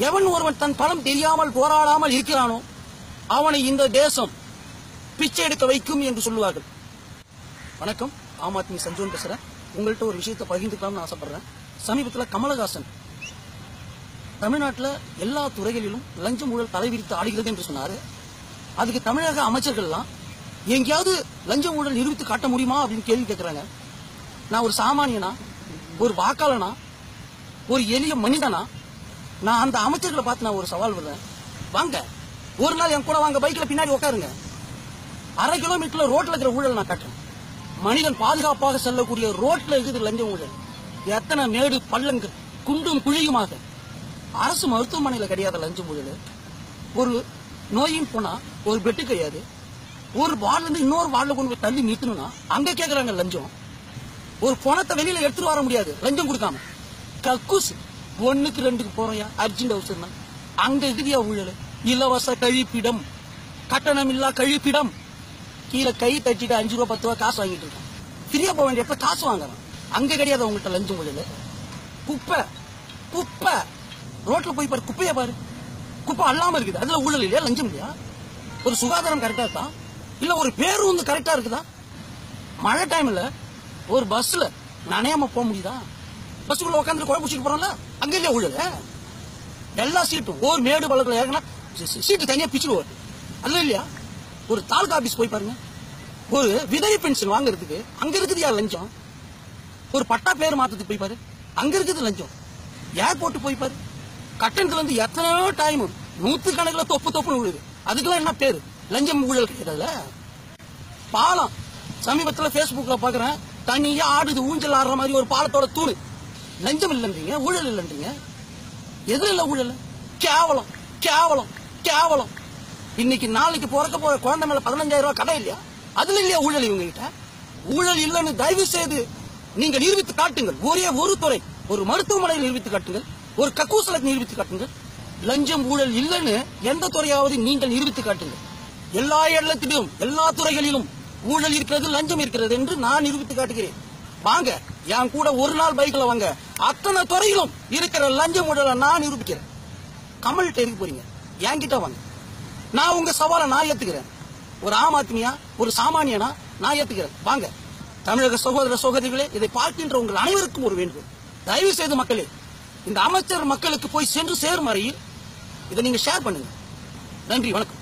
எவன் ஒருவன் தன் பணம் தெரியாமல் போராடாமல் இருக்கிறானோ அவனை இந்த தேசம் பிச்சை எடுக்க வைக்கும் என்று சொல்லுவார்கள். வணக்கம், ஆம் ஆத்மி சஞ்சோன் பேசுறேன். உங்கள்கிட்ட ஒரு விஷயத்தை பகிர்ந்துக்கலாம்னு ஆசைப்படுறேன். சமீபத்தில் கமலஹாசன் தமிழ்நாட்டில் எல்லா துறைகளிலும் லஞ்சம் ஊழல் தலைவிரித்து ஆடுகிறது என்று சொன்னாரு. அதுக்கு தமிழக அமைச்சர்கள்லாம் எங்கேயாவது லஞ்சம் ஊழல் நிரூபித்து காட்ட முடியுமா அப்படின்னு கேள்வி கேட்கிறாங்க. நான் ஒரு சாமானியனா, ஒரு வாக்காளனா, ஒரு எளிய மனிதனா, நான் அந்த அமைச்சர்களை பார்த்து நான் ஒரு சவால் விடுறேன். வாங்க, ஒரு நாள் என் கூட வாங்க, பைக்ல பின்னாடி உட்காருங்க. 1/2 கிலோமீட்டர்ல ரோட்ல இருக்கிற ஊழல் நான் காட்டுறேன். மனிதன் பாதுகாப்பாக செல்லக்கூடிய ரோட்ல இருக்குது லஞ்சம் ஊழல். எத்தனை மேடு பள்ளங்கள் குண்டும் குழியுமாக. அரசு மருத்துவமனையில கிடையாது லஞ்சம் ஊழல். ஒரு நோயின் போனா ஒரு பெட்டு கிடையாது. ஒரு வார்டுல இருந்து இன்னொரு வார்டுல கொண்டு போய் தள்ளி நிறுத்தணும்னா அங்க கேட்கறாங்க லஞ்சம். ஒரு பணத்தை வெளியில எடுத்துட்டு வர முடியாது லஞ்சம் கொடுக்காம. கக்கூஸ் 1க்கு 2க்கு போறையா அர்ஜென்ட் அவசரம்னா அங்க இருக்குதியா ஊழல். இலவச கழிப்பிடம், கட்டணம் இல்லா கழிப்பிடம். கீழே கை தட்டிட்டு 5 ரூபா 10 ரூபா காசு வாங்கிட்டு இருக்கான். ஃப்ரீயா போக வேண்டிய காசு வாங்குறான். அங்க கிடையாது அவங்கள்ட்ட லஞ்சம் ஊழல். குப்பை குப்பை ரோட்ல போய் பாரு, குப்பையா பாரு, குப்பை அல்லாம இருக்குது. அதுல ஊழல் இல்லையா, லஞ்சம் இல்லையா? ஒரு சுகாதாரம் கரெக்டா இருக்கா, இல்ல ஒரு பேருந்து கரெக்டா இருக்குதா? மழை டைம்ல ஒரு பஸ்ல நனையாம போக முடியுதா? பஸ்ஸுக்குள்ள உட்காந்து குழம்பு பிடிச்சிட்டு போறோம்ல, அங்க இல்லையா ஊழல்? எல்லா சீட்டும் ஒரு மேடு பழக்கல ஏன்னா சீட்டு தனியா பிச்சுடுவார். அதுல இல்லையா? ஒரு தாலுகா ஆபீஸ் போய் பாருங்க, ஒரு விதவை பென்ஷன் வாங்குறதுக்கு அங்க இருக்குது யார் லஞ்சம். ஒரு பட்டா பேர் மாத்தத்துக்கு போய் பாரு, அங்க இருக்குது லஞ்சம். ஏர்போர்ட் போய் பாரு, கட்டணத்துல இருந்து எத்தனையோ டைம் 100 கணக்குல தொப்பு விழுது. அதுக்கெல்லாம் என்ன பேரு? லஞ்சம் ஊழல் கிடையாதுல. பாலம் சமீபத்தில் பேஸ்புக்ல பாக்குறேன், தனியா ஆடுது, ஊஞ்சல் ஆடுற மாதிரி ஒரு பாலத்தோட தூணு. லஞ்சம் இல்லைன்றீங்க, ஊழல் இல்லைன்றீங்க. எதுல இல்ல ஊழல்? கேவலம் கேவலம் கேவலம். இன்னைக்கு நாளைக்கு பிறக்க போற குழந்தை மேல 15,000 ரூபாய் கடை இல்லையா? அதுல இல்லையா ஊழல்? இவங்க கிட்ட ஊழல் இல்லைன்னு தயவு செய்து நீங்க நிரூபித்து காட்டுங்கள். ஒரே ஒரு துறை, ஒரு மருத்துவமனையில் நிரூபித்து காட்டுங்கள், ஒரு கக்கூசல நிரூபித்து காட்டுங்கள். லஞ்சம் ஊழல் இல்லைன்னு எந்த துறையாவது நீங்கள் நிரூபித்து காட்டுங்கள். எல்லா இடத்திலும் எல்லா துறைகளிலும் ஊழல் இருக்கிறது, லஞ்சம் இருக்கிறது என்று நான் நிரூபித்து காட்டுகிறேன். வாங்க, என் கூட ஒரு நாள் பைக்ல வாங்க, அத்தனை துறையிலும் இருக்கிற லஞ்சம் ஊழலை நான் நிரூபிக்கிறேன். கமல் தெரிவிக்க போறீங்க, என்கிட்ட வாங்க, நான் உங்க சவாலை நான் ஏத்துக்கிறேன். ஒரு ஆம் ஆத்மியா, ஒரு சாமானியனா நான் ஏத்துக்கிறேன். வாங்க, தமிழக சகோதர சகோதரிகளே, இதை பார்க்கின்ற உங்கள் அனைவருக்கும் ஒரு வேண்டுகோள். தயவு செய்து மக்களே, இந்த அமைச்சர் மக்களுக்கு போய் சென்று சேரும் வரையில் இதை நீங்க ஷேர் பண்ணுங்க. நன்றி, வணக்கம்.